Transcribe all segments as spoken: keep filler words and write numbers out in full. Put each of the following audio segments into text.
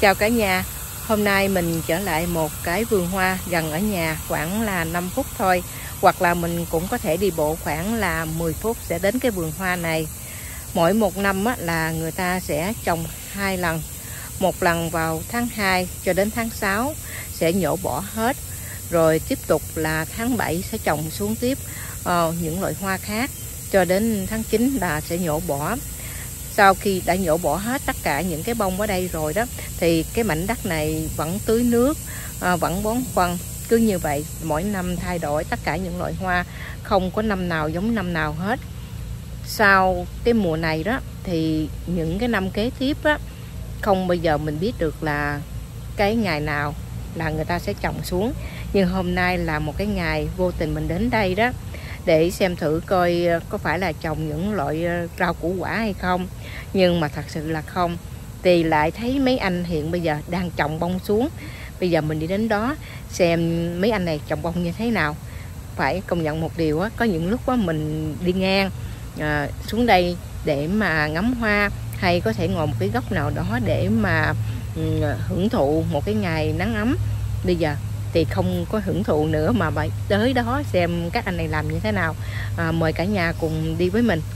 Chào cả nhà, hôm nay mình trở lại một cái vườn hoa gần ở nhà khoảng là năm phút thôi. Hoặc là mình cũng có thể đi bộ khoảng là mười phút sẽ đến cái vườn hoa này. Mỗi một năm á, là người ta sẽ trồng hai lần. Một lần vào tháng hai cho đến tháng sáu sẽ nhổ bỏ hết. Rồi tiếp tục là tháng bảy sẽ trồng xuống tiếp uh, những loại hoa khác. Cho đến tháng chín là sẽ nhổ bỏ. Sau khi đã nhổ bỏ hết tất cả những cái bông ở đây rồi đó, thì cái mảnh đất này vẫn tưới nước, à, vẫn bón phân. Cứ như vậy mỗi năm thay đổi tất cả những loại hoa, không có năm nào giống năm nào hết. Sau cái mùa này đó thì những cái năm kế tiếp á, không bao giờ mình biết được là cái ngày nào là người ta sẽ trồng xuống. Nhưng hôm nay là một cái ngày vô tình mình đến đây đó, để xem thử coi có phải là trồng những loại rau củ quả hay không. Nhưng mà thật sự là không. Thì lại thấy mấy anh hiện bây giờ đang trồng bông xuống. Bây giờ mình đi đến đó xem mấy anh này trồng bông như thế nào. Phải công nhận một điều á, có những lúc á mình đi ngang à, xuống đây để mà ngắm hoa, hay có thể ngồi một cái góc nào đó để mà um, hưởng thụ một cái ngày nắng ấm. Bây giờ thì không có hưởng thụ nữa mà phải tới đó xem các anh này làm như thế nào. À, mời cả nhà cùng đi với mình.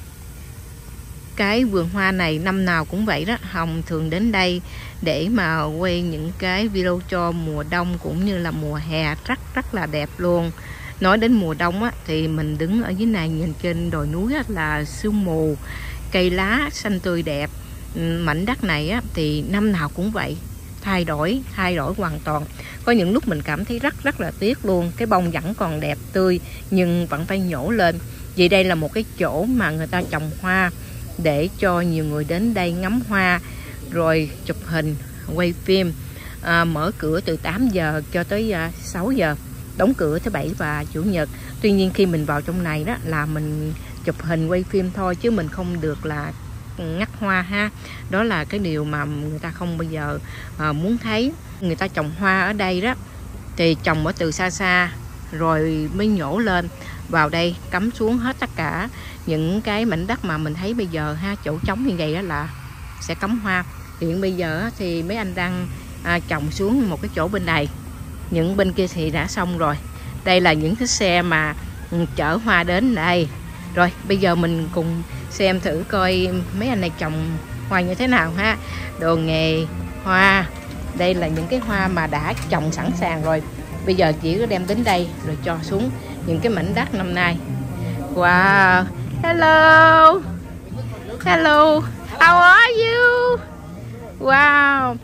Cái vườn hoa này năm nào cũng vậy đó. Hồng thường đến đây để mà quay những cái video cho mùa đông cũng như là mùa hè, rất rất là đẹp luôn. Nói đến mùa đông á, thì mình đứng ở dưới này nhìn trên đồi núi á, là sương mù, cây lá xanh tươi đẹp. Mảnh đất này á, thì năm nào cũng vậy, thay đổi thay đổi hoàn toàn. Có những lúc mình cảm thấy rất rất là tiếc luôn, cái bông vẫn còn đẹp tươi nhưng vẫn phải nhổ lên. Vì đây là một cái chỗ mà người ta trồng hoa để cho nhiều người đến đây ngắm hoa, rồi chụp hình, quay phim. À, mở cửa từ tám giờ cho tới à, sáu giờ, đóng cửa thứ bảy và chủ nhật. Tuy nhiên khi mình vào trong này đó là mình chụp hình quay phim thôi, chứ mình không được là ngắt hoa ha. Đó là cái điều mà người ta không bao giờ à, muốn thấy. Người ta trồng hoa ở đây đó thì trồng ở từ xa xa rồi mới nhổ lên, vào đây cắm xuống hết tất cả những cái mảnh đất mà mình thấy bây giờ ha, chỗ trống như vậy đó là sẽ cắm hoa. Hiện bây giờ thì mấy anh đang à, trồng xuống một cái chỗ bên này, những bên kia thì đã xong rồi. Đây là những cái xe mà chở hoa đến đây. Rồi bây giờ mình cùng xem thử coi mấy anh này trồng hoa như thế nào ha. Đồ nghề hoa. Đây là những cái hoa mà đã trồng sẵn sàng rồi. Bây giờ chỉ có đem đến đây rồi cho xuống những cái mảnh đất năm nay. Wow. Hello. Hello. How are you? Wow.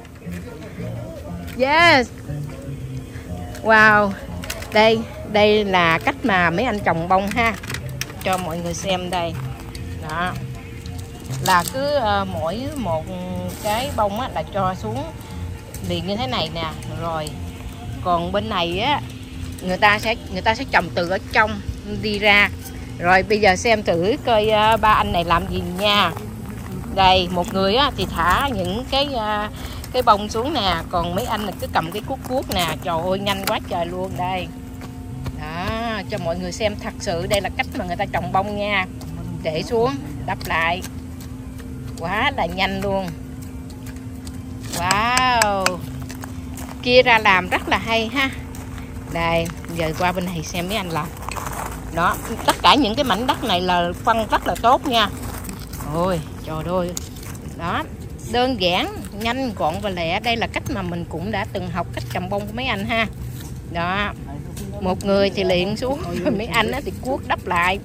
Yes. Wow. Đây, đây là cách mà mấy anh trồng bông ha. Cho mọi người xem đây. Đó. Là cứ uh, mỗi một cái bông á, là cho xuống liền như thế này nè. Rồi còn bên này á, người ta sẽ người ta sẽ trồng từ ở trong đi ra. Rồi bây giờ xem thử coi uh, ba anh này làm gì nha. Đây, một người á, thì thả những cái uh, cái bông xuống nè, còn mấy anh là cứ cầm cái cuốc cuốc nè. Trời ơi nhanh quá trời luôn. Đây đó, cho mọi người xem thật sự đây là cách mà người ta trồng bông nha. Để xuống đắp lại, quá là nhanh luôn. Wow, chia ra làm rất là hay ha. Đây giờ qua bên này xem mấy anh làm. Đó, tất cả những cái mảnh đất này là phân rất là tốt nha. Ôi trời ơi. Đó, đơn giản, nhanh gọn và lẹ. Đây là cách mà mình cũng đã từng học cách trồng bông của mấy anh ha. Đó, một người thì liền xuống, mấy anh thì cuốc đắp lại.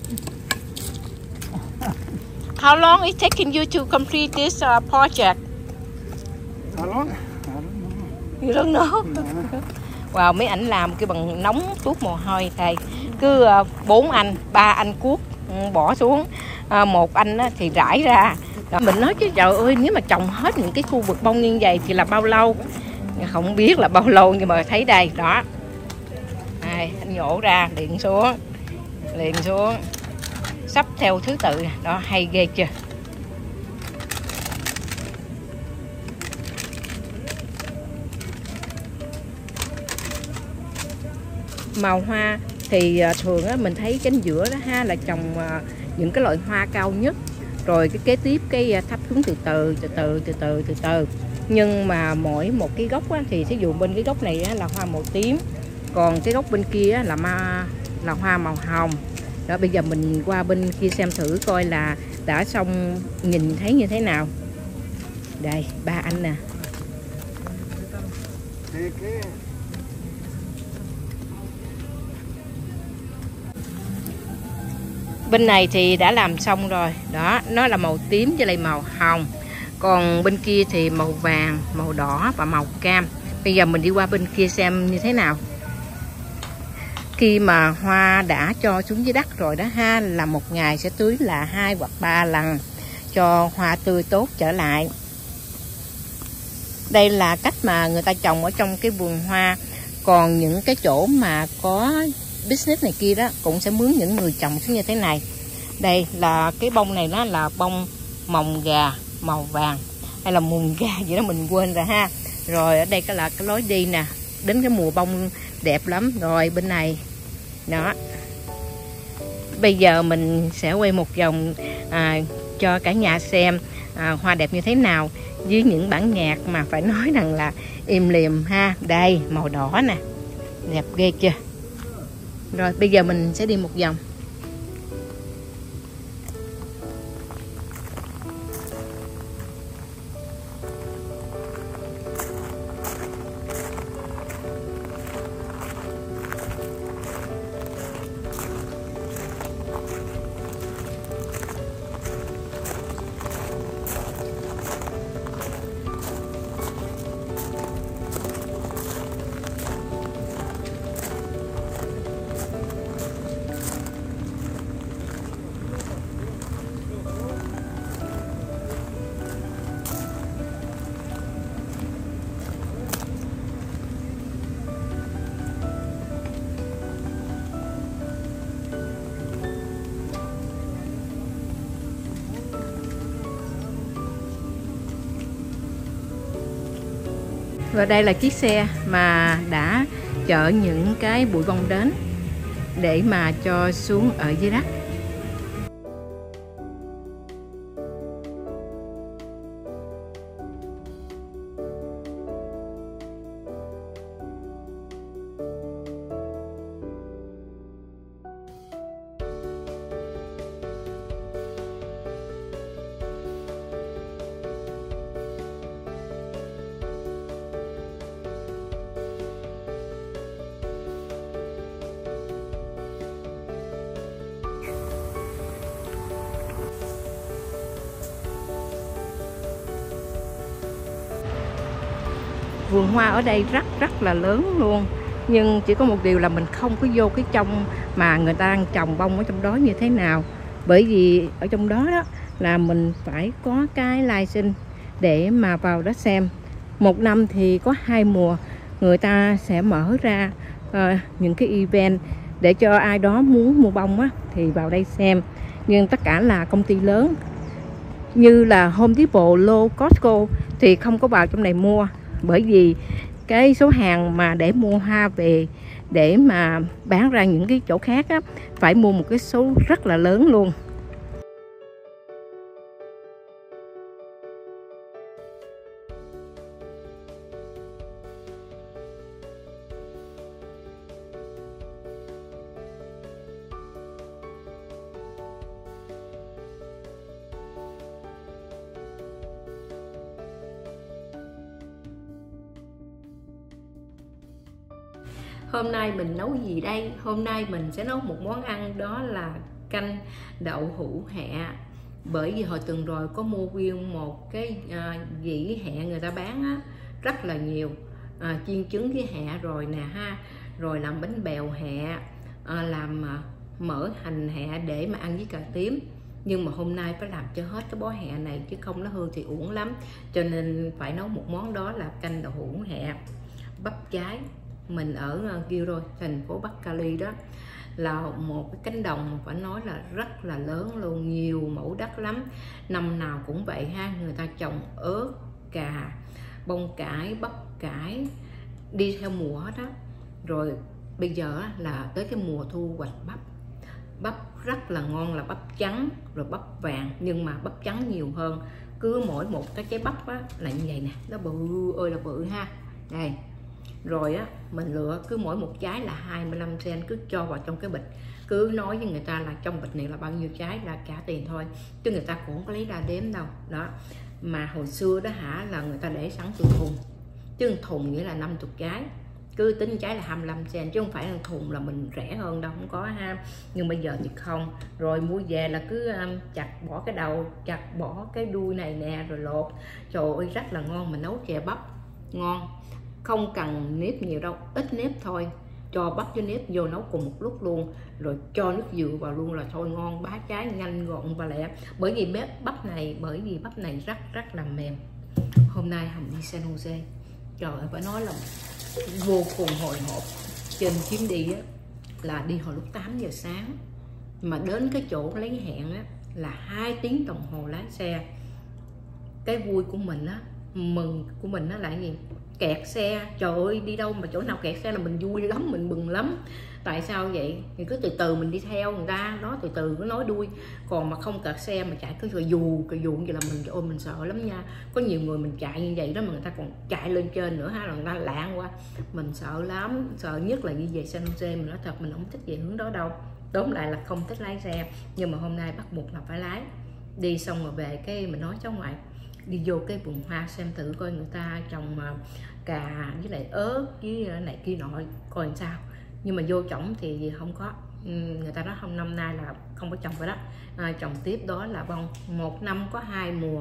How long is taking you to complete this uh, project? How long? You don't know. Wow, mấy ảnh làm cái bằng nóng tuốt mồ hôi. Thầy cứ bốn uh, anh, ba anh cuốc bỏ xuống, uh, một anh uh, thì rải ra. Đó, mình nói chứ trời ơi, nếu mà trồng hết những cái khu vực bông như vậy thì là bao lâu? Không biết là bao lâu, nhưng mà thấy đây đó. Đây, anh nhổ ra liền xuống, liền xuống, sắp theo thứ tự. Đó, hay ghê chưa? Màu hoa thì thường á, mình thấy cánh giữa đó ha là trồng những cái loại hoa cao nhất, rồi cái kế tiếp cái thấp xuống từ từ từ từ từ từ từ từ Nhưng mà mỗi một cái gốc á, thì ví dụ bên cái gốc này á, là hoa màu tím, còn cái gốc bên kia á, là ma là hoa màu hồng. Đó, bây giờ mình qua bên kia xem thử coi là đã xong nhìn thấy như thế nào. Đây ba anh nè. Bên này thì đã làm xong rồi. Đó, nó là màu tím với lại màu hồng. Còn bên kia thì màu vàng, màu đỏ và màu cam. Bây giờ mình đi qua bên kia xem như thế nào. Khi mà hoa đã cho xuống dưới đất rồi đó ha, là một ngày sẽ tưới là hai hoặc ba lần cho hoa tươi tốt trở lại. Đây là cách mà người ta trồng ở trong cái vườn hoa. Còn những cái chỗ mà có business này kia đó cũng sẽ mướn những người trồng xuống như thế này. Đây là cái bông này, nó là bông mồng gà màu vàng, hay là mùng gà gì đó mình quên rồi ha. Rồi ở đây cái là cái lối đi nè, đến cái mùa bông đẹp lắm. Rồi bên này đó, bây giờ mình sẽ quay một vòng à, cho cả nhà xem à, hoa đẹp như thế nào, với những bản nhạc mà phải nói rằng là im lìm ha. Đây màu đỏ nè, đẹp ghê chưa. Rồi bây giờ mình sẽ đi một vòng. Và đây là chiếc xe mà đã chở những cái bụi bông đến để mà cho xuống ở dưới đất. Vườn hoa ở đây rất rất là lớn luôn. Nhưng chỉ có một điều là mình không có vô cái trong mà người ta đang trồng bông ở trong đó như thế nào. Bởi vì ở trong đó đó là mình phải có cái license để mà vào đó xem. Một năm thì có hai mùa người ta sẽ mở ra uh, những cái event để cho ai đó muốn mua bông á thì vào đây xem. Nhưng tất cả là công ty lớn như là Home Depot, Lowe's, Costco thì không có vào trong này mua. Bởi vì cái số hàng mà để mua hoa về để mà bán ra những cái chỗ khác á, phải mua một cái số rất là lớn luôn. Hôm nay mình nấu gì đây? Hôm nay mình sẽ nấu một món ăn, đó là canh đậu hũ hẹ. Bởi vì hồi tuần rồi có mua nguyên một cái à, dĩ hẹ người ta bán á, rất là nhiều. à, Chiên trứng với hẹ rồi nè ha. Rồi làm bánh bèo hẹ, à, làm à, mỡ hành hẹ để mà ăn với cà tím. Nhưng mà hôm nay phải làm cho hết cái bó hẹ này, chứ không nó hư thì uổng lắm. Cho nên phải nấu một món, đó là canh đậu hũ hẹ. Bắp trái mình ở Gilroy, thành phố Bắc Cali đó, là một cái cánh đồng phải nói là rất là lớn luôn, nhiều mẫu đất lắm. Năm nào cũng vậy ha, người ta trồng ớt, cà, bông cải, bắp cải, đi theo mùa hết đó. Rồi bây giờ là tới cái mùa thu hoạch bắp. Bắp rất là ngon, là bắp trắng rồi bắp vàng, nhưng mà bắp trắng nhiều hơn. cứ mỗi một cái trái bắp á là như vậy nè, nó bự ơi là bự ha. Đây, rồi á mình lựa cứ mỗi một trái là hai mươi lăm sen, cứ cho vào trong cái bịch, cứ nói với người ta là trong bịch này là bao nhiêu trái là trả tiền thôi, chứ người ta cũng không có lấy ra đếm đâu đó. Mà hồi xưa đó hả, là người ta để sẵn từ thùng, chứ thùng nghĩa là năm mươi trái, cứ tính trái là hai mươi lăm sen, chứ không phải là thùng là mình rẻ hơn đâu, không có ha. Nhưng bây giờ thì không, rồi mua về là cứ um, chặt bỏ cái đầu, chặt bỏ cái đuôi này nè, rồi lột. Trời ơi rất là ngon. Mình nấu chè bắp ngon, không cần nếp nhiều đâu, ít nếp thôi, cho bắp với nếp vô nấu cùng một lúc luôn, rồi cho nước dừa vào luôn là thôi ngon, bá trái nhanh gọn và lẹ. Bởi vì bếp bắp này bởi vì bắp này rất rất là mềm. Hôm nay Hồng đi San Jose, trời ơi phải nói là vô cùng hồi hộp. Trên chuyến đi á là đi hồi lúc tám giờ sáng, mà đến cái chỗ lấy hẹn á là hai tiếng đồng hồ lái xe. Cái vui của mình á, mừng của mình nó là gì? Kẹt xe. Trời ơi, đi đâu mà chỗ nào kẹt xe là mình vui lắm, mình mừng lắm. Tại sao vậy? Thì cứ từ từ mình đi theo người ta đó, từ từ cứ nói đuôi. Còn mà không kẹt xe mà chạy cứ rồi dù cái dù vậy là mình ôi mình sợ lắm nha. Có nhiều người mình chạy như vậy đó mà người ta còn chạy lên trên nữa ha, là người ta lạng qua. Mình sợ lắm, sợ nhất là đi về San Jose. Mình nói thật mình không thích về hướng đó đâu. Tóm lại là không thích lái xe, nhưng mà hôm nay bắt buộc là phải lái. Đi xong rồi về cái mình nói cháu ngoại đi vô cái vườn hoa xem thử coi người ta trồng cà với lại ớt với này kia nọ coi làm sao. Nhưng mà vô trồng thì không có, người ta nói không, năm nay là không có trồng rồi đó. À, trồng tiếp đó là bông, một năm có hai mùa,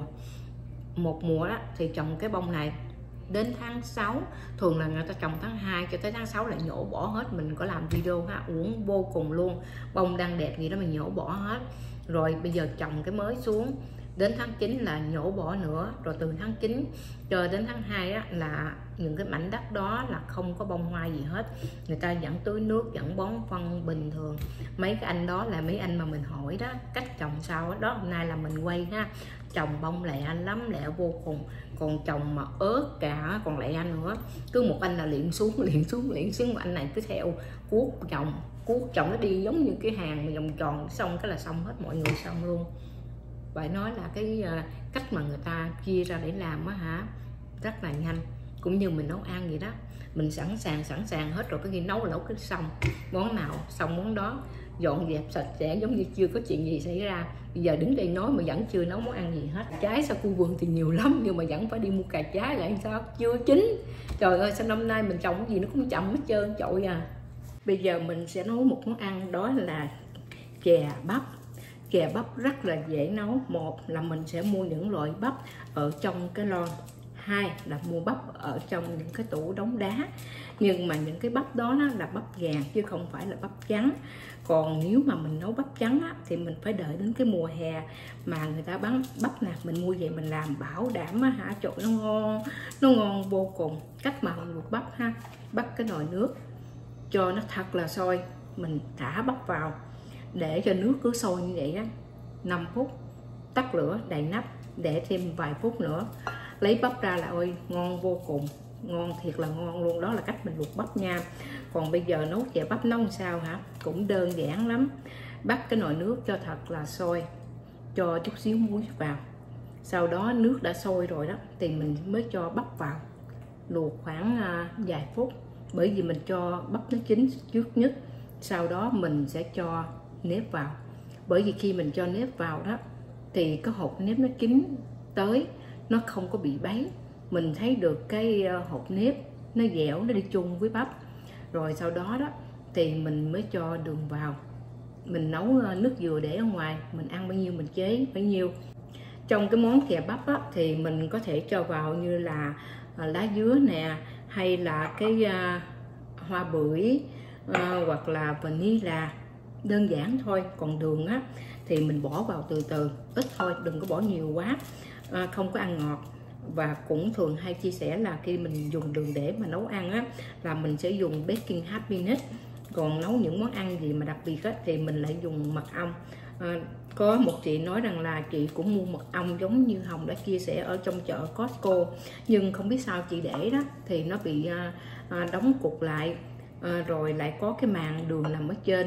một mùa đó thì trồng cái bông này đến tháng sáu, thường là người ta trồng tháng hai cho tới tháng sáu lại nhổ bỏ hết. Mình có làm video ha, uống vô cùng luôn, bông đang đẹp gì đó mình nhổ bỏ hết. Rồi bây giờ trồng cái mới xuống, đến tháng chín là nhổ bỏ nữa, rồi từ tháng chín cho đến tháng hai á, là những cái mảnh đất đó là không có bông hoa gì hết. Người ta vẫn tưới nước, vẫn bón phân bình thường. Mấy cái anh đó là mấy anh mà mình hỏi đó, cách trồng sao đó, đó hôm nay là mình quay ha. Trồng bông lẹ lắm, lẹ vô cùng. Còn trồng mà ớt cả còn lẹ nữa. Cứ một anh là liền xuống, liền xuống, liền xuống, anh này cứ theo cuốc trồng, cuốc trồng nó đi giống như cái hàng mà vòng tròn, xong cái là xong hết, mọi người xong luôn. Phải nói là cái cách mà người ta chia ra để làm á hả, rất là nhanh. Cũng như mình nấu ăn vậy đó, mình sẵn sàng sẵn sàng hết rồi, cái gì nấu nấu cái xong, món nào xong món đó, dọn dẹp sạch sẽ giống như chưa có chuyện gì xảy ra. Bây giờ đứng đây nói mà vẫn chưa nấu món ăn gì hết. Trái sau khu vườn thì nhiều lắm, nhưng mà vẫn phải đi mua cà trái lại sao chưa chín. Trời ơi, sao năm nay mình trồng cái gì nó cũng chậm hết trơn trội à. Bây giờ mình sẽ nấu một món ăn, đó là chè bắp. Chè bắp rất là dễ nấu. Một là mình sẽ mua những loại bắp ở trong cái lon, hai là mua bắp ở trong những cái tủ đóng đá. Nhưng mà những cái bắp đó là bắp vàng chứ không phải là bắp trắng. Còn nếu mà mình nấu bắp trắng á, thì mình phải đợi đến cái mùa hè mà người ta bán bắp nè, mình mua về mình làm bảo đảm á hả, trời nó ngon, nó ngon vô cùng. Cách mà mình luộc bắp ha, bắt cái nồi nước cho nó thật là sôi, mình thả bắp vào, để cho nước cứ sôi như vậy á, năm phút, tắt lửa đậy nắp, để thêm vài phút nữa, lấy bắp ra là ôi ngon vô cùng, ngon thiệt là ngon luôn. Đó là cách mình luộc bắp nha. Còn bây giờ nấu chè bắp nấu làm sao hả, cũng đơn giản lắm. Bắt cái nồi nước cho thật là sôi, cho chút xíu muối vào, sau đó nước đã sôi rồi đó thì mình mới cho bắp vào, luộc khoảng uh, vài phút. Bởi vì mình cho bắp nó chín trước nhất, sau đó mình sẽ cho nếp vào. Bởi vì khi mình cho nếp vào đó thì cái hột nếp nó chín tới, nó không có bị bấy. Mình thấy được cái hột nếp nó dẻo, nó đi chung với bắp. Rồi sau đó đó thì mình mới cho đường vào. Mình nấu nước dừa để ở ngoài, mình ăn bao nhiêu mình chế bấy nhiêu. Trong cái món chè bắp á, thì mình có thể cho vào như là lá dứa nè, hay là cái uh, hoa bưởi, uh, hoặc là vanilla, đơn giản thôi. Còn đường á thì mình bỏ vào từ từ, ít thôi, đừng có bỏ nhiều quá, à, không có ăn ngọt. Và cũng thường hay chia sẻ là khi mình dùng đường để mà nấu ăn á, là mình sẽ dùng baking happiness. Còn nấu những món ăn gì mà đặc biệt á, thì mình lại dùng mật ong. À, có một chị nói rằng là chị cũng mua mật ong giống như Hồng đã chia sẻ ở trong chợ Costco, nhưng không biết sao chị để đó thì nó bị à, à, đóng cục lại, à, rồi lại có cái màng đường nằm ở trên.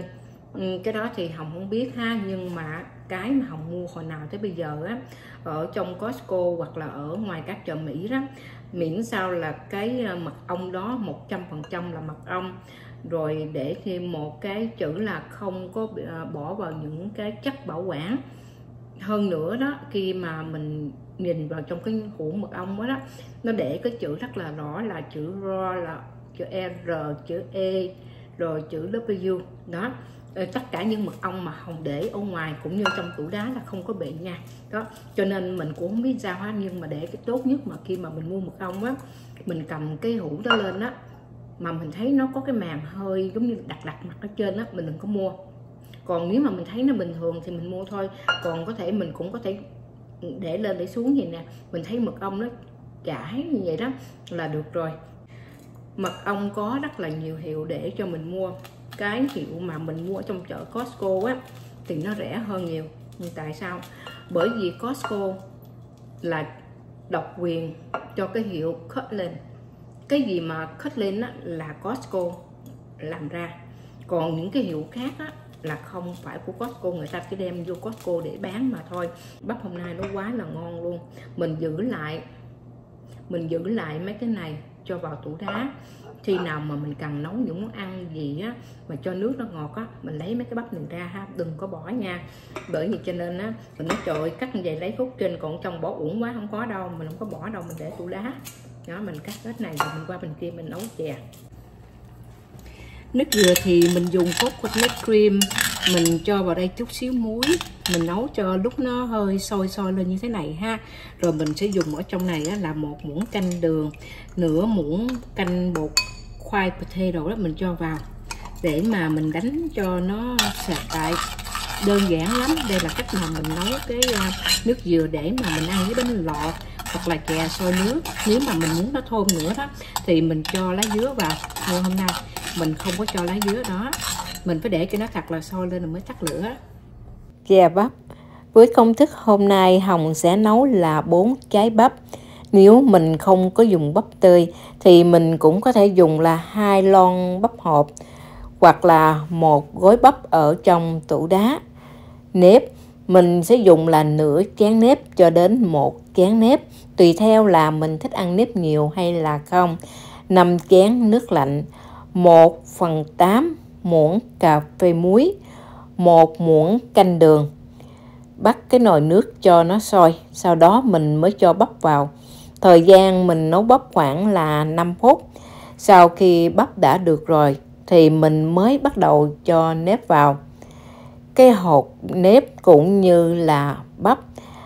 Ừ, cái đó thì Hồng không biết ha, nhưng mà cái mà Hồng mua hồi nào tới bây giờ á, ở trong Costco hoặc là ở ngoài các chợ Mỹ đó, miễn sao là cái mật ong đó một trăm phần trăm là mật ong, rồi để thêm một cái chữ là không có bỏ vào những cái chất bảo quản. Hơn nữa đó, khi mà mình nhìn vào trong cái hũ mật ong đó, đó nó để cái chữ rất là rõ là chữ raw, là chữ R, chữ E, rồi chữ W đó. Tất cả những mật ong mà Hồng để ở ngoài cũng như trong tủ đá là không có bị nha. Đó, cho nên mình cũng không biết sao hết, nhưng mà để cái tốt nhất mà khi mà mình mua mật ong á, mình cầm cái hũ đó lên á mà mình thấy nó có cái màng hơi giống như đặc đặc mặt ở trên á, mình đừng có mua. Còn nếu mà mình thấy nó bình thường thì mình mua thôi. Còn có thể mình cũng có thể để lên để xuống vậy nè, mình thấy mật ong nó chảy như vậy đó là được rồi. Mật ong có rất là nhiều hiệu để cho mình mua. Cái hiệu mà mình mua ở trong chợ Costco á thì nó rẻ hơn nhiều. Nhưng tại sao? Bởi vì Costco là độc quyền cho cái hiệu Kirkland. Cái gì mà Kirkland á là Costco làm ra. Còn những cái hiệu khác á là không phải của Costco, người ta chỉ đem vô Costco để bán mà thôi. Bắp hôm nay nó quá là ngon luôn. Mình giữ lại Mình giữ lại mấy cái này cho vào tủ đá. Khi nào mà mình cần nấu những món ăn gì á mà cho nước nó ngọt á, mình lấy mấy cái bắp này ra ha, đừng có bỏ nha. Bởi vì cho nên á, mình nói trời ơi, cắt như vậy lấy khúc trên, còn trong bỏ uổng quá, không có đâu, mình không có bỏ đâu, mình để tủ đá. Đó, mình cắt hết này rồi mình qua bên kia mình nấu chè. Nước dừa thì mình dùng coconut cream, mình cho vào đây chút xíu muối, mình nấu cho lúc nó hơi sôi sôi lên như thế này ha. Rồi mình sẽ dùng ở trong này á, là một muỗng canh đường, nửa muỗng canh bột khoai potato đó mình cho vào để mà mình đánh cho nó sệt lại. Đơn giản lắm. Đây là cách mà mình nấu cái nước dừa để mà mình ăn với bánh lọt hoặc là chè xôi nước. Nếu mà mình muốn nó thơm nữa đó thì mình cho lá dứa vào. Nhưng hôm nay mình không có cho lá dứa đó, mình phải để cho nó thật là sôi lên rồi mới tắt lửa. Chè bắp với công thức hôm nay Hồng sẽ nấu là bốn trái bắp. Nếu mình không có dùng bắp tươi thì mình cũng có thể dùng là hai lon bắp hộp hoặc là một gói bắp ở trong tủ đá. Nếp mình sẽ dùng là nửa chén nếp cho đến một chén nếp, tùy theo là mình thích ăn nếp nhiều hay là không. năm chén nước lạnh, một phần tám muỗng cà phê muối, một muỗng canh đường. Bắt cái nồi nước cho nó sôi, sau đó mình mới cho bắp vào. Thời gian mình nấu bắp khoảng là năm phút. Sau khi bắp đã được rồi thì mình mới bắt đầu cho nếp vào. Cái hột nếp cũng như là bắp,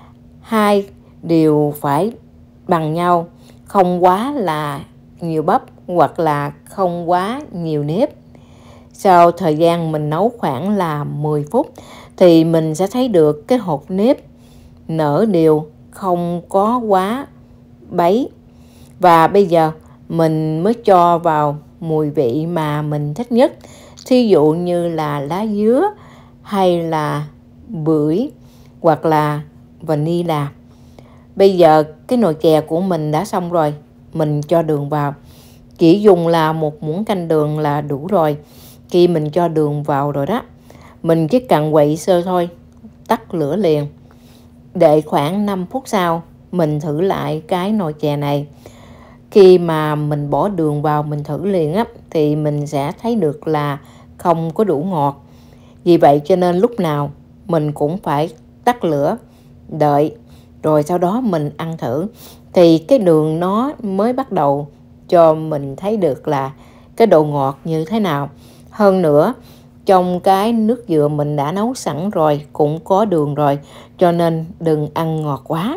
hai đều phải bằng nhau, không quá là nhiều bắp hoặc là không quá nhiều nếp. Sau thời gian mình nấu khoảng là mười phút thì mình sẽ thấy được cái hột nếp nở đều, không có quá bấy. Và bây giờ mình mới cho vào mùi vị mà mình thích nhất, thí dụ như là lá dứa hay là bưởi hoặc là vanilla. Bây giờ cái nồi chè của mình đã xong rồi, mình cho đường vào. Chỉ dùng là một muỗng canh đường là đủ rồi. Khi mình cho đường vào rồi đó, mình chỉ cần quậy sơ thôi, tắt lửa liền. Đợi khoảng năm phút sau, mình thử lại cái nồi chè này. Khi mà mình bỏ đường vào mình thử liền á, thì mình sẽ thấy được là không có đủ ngọt. Vì vậy cho nên lúc nào mình cũng phải tắt lửa, đợi, rồi sau đó mình ăn thử. Thì cái đường nó mới bắt đầu cho mình thấy được là cái độ ngọt như thế nào. Hơn nữa, trong cái nước dừa mình đã nấu sẵn rồi, cũng có đường rồi, cho nên đừng ăn ngọt quá.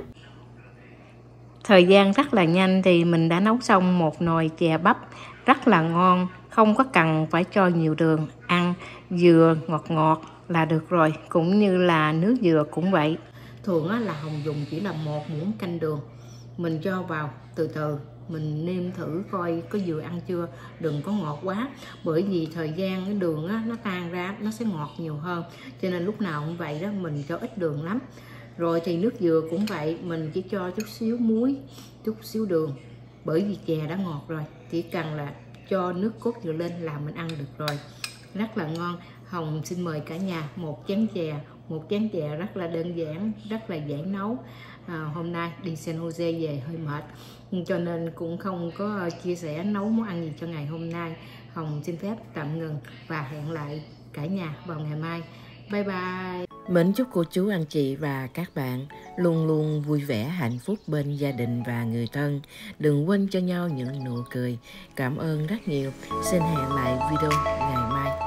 Thời gian rất là nhanh thì mình đã nấu xong một nồi chè bắp rất là ngon, không có cần phải cho nhiều đường, ăn dừa ngọt ngọt là được rồi, cũng như là nước dừa cũng vậy. Thường á, là Hồng dùng chỉ là một muỗng canh đường, mình cho vào từ từ, mình nêm thử coi có vừa ăn chưa, đừng có ngọt quá, bởi vì thời gian cái đường á, nó tan ra nó sẽ ngọt nhiều hơn, cho nên lúc nào cũng vậy đó, mình cho ít đường lắm. Rồi thì nước dừa cũng vậy, mình chỉ cho chút xíu muối, chút xíu đường, bởi vì chè đã ngọt rồi, chỉ cần là cho nước cốt dừa lên là mình ăn được rồi, rất là ngon. Hồng xin mời cả nhà một chén chè, một chén chè rất là đơn giản, rất là dễ nấu. À, hôm nay đi San Jose về hơi mệt, cho nên cũng không có chia sẻ nấu món ăn gì cho ngày hôm nay. Hồng xin phép tạm ngừng và hẹn lại cả nhà vào ngày mai. Bye bye. Mến chúc cô chú anh chị và các bạn luôn luôn vui vẻ, hạnh phúc bên gia đình và người thân. Đừng quên cho nhau những nụ cười. Cảm ơn rất nhiều. Xin hẹn lại video ngày mai.